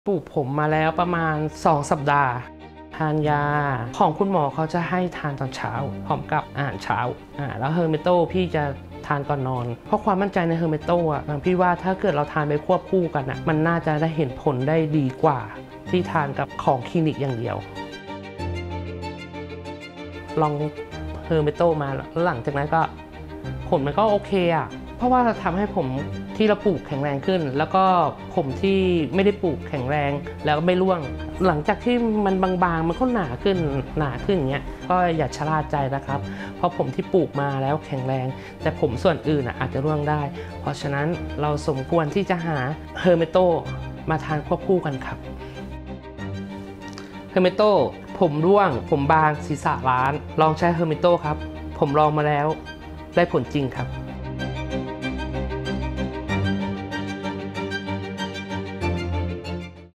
ปลูกผมมาแล้วประมาณ2 สัปดาห์ทานยาของคุณหมอเขาจะให้ทานตอนเช้าพร้อมกับอาหารเช้าแล้วเฮอร์เมโตพี่จะทานก่อนนอนเพราะความมั่นใจในเฮอร์เมโตพี่ว่าถ้าเกิดเราทานไปควบคู่กันมันน่าจะได้เห็นผลได้ดีกว่าที่ทานกับของคลินิกอย่างเดียวลองเฮอร์เมโตมาแล้วหลังจากนั้นก็ผลมันก็โอเคเพราะว่าทำให้ผมที่เราปลูกแข็งแรงขึ้นแล้วก็ผมที่ไม่ได้ปลูกแข็งแรงแล้วก็ไม่ร่วงหลังจากที่มันบางๆมันก็หนาขึ้นอย่างเงี้ยก็อย่าชะล่าใจนะครับเพราะผมที่ปลูกมาแล้วแข็งแรงแต่ผมส่วนอื่นอาจจะร่วงได้เพราะฉะนั้นเราสมควรที่จะหาเฮอร์เมโตมาทานควบคู่กันครับเฮอร์เมโตผมร่วงผมบางศีรษะล้านลองใช้เฮอร์เมโตครับผมลองมาแล้วได้ผลจริงครับ